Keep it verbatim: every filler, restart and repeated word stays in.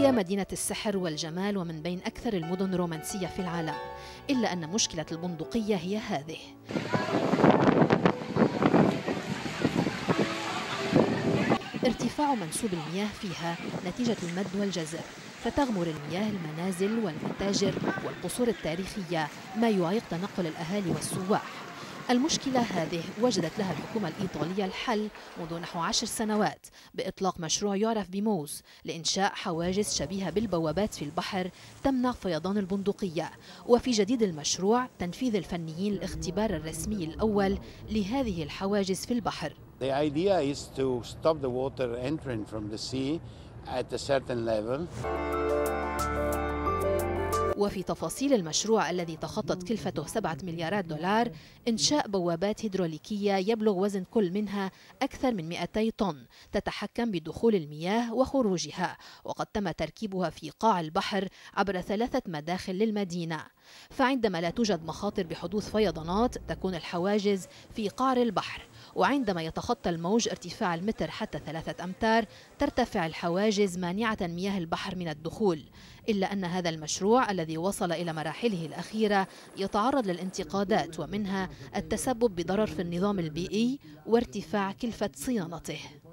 هي مدينة السحر والجمال ومن بين أكثر المدن رومانسية في العالم، إلا أن مشكلة البندقية هي هذه. ارتفاع منسوب المياه فيها نتيجة المد والجزر، فتغمر المياه المنازل والمتاجر والقصور التاريخية، ما يعيق تنقل الأهالي والسواح. المشكلة هذه وجدت لها الحكومة الإيطالية الحل منذ نحو عشر سنوات بإطلاق مشروع يعرف بموز لإنشاء حواجز شبيهة بالبوابات في البحر تمنع فيضان البندقية. وفي جديد المشروع تنفيذ الفنيين الاختبار الرسمي الأول لهذه الحواجز في البحر. The idea is to stop the water entering from the sea at a certain level. وفي تفاصيل المشروع الذي تخطت كلفته سبعة مليارات دولار إنشاء بوابات هيدروليكية يبلغ وزن كل منها أكثر من مئتي طن تتحكم بدخول المياه وخروجها، وقد تم تركيبها في قاع البحر عبر ثلاثة مداخل للمدينة. فعندما لا توجد مخاطر بحدوث فيضانات تكون الحواجز في قعر البحر، وعندما يتخطى الموج ارتفاع المتر حتى ثلاثة أمتار ترتفع الحواجز مانعة مياه البحر من الدخول. إلا أن هذا المشروع الذي وصل إلى مراحله الأخيرة يتعرض للانتقادات، ومنها التسبب بضرر في النظام البيئي وارتفاع كلفة صيانته.